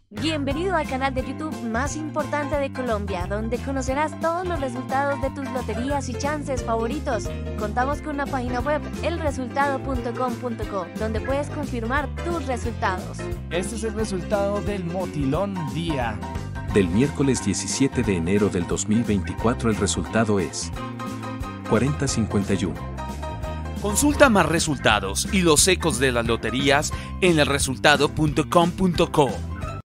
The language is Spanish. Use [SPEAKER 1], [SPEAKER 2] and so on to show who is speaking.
[SPEAKER 1] Bienvenido al canal de YouTube más importante de Colombia, donde conocerás todos los resultados de tus loterías y chances favoritos. Contamos con una página web, elresultado.com.co, donde puedes confirmar tus resultados.
[SPEAKER 2] Este es el resultado del Motilón Día.
[SPEAKER 3] Del miércoles 17 de enero del 2024 el resultado es 4051.
[SPEAKER 4] Consulta más resultados y los ecos de las loterías en elresultado.com.co.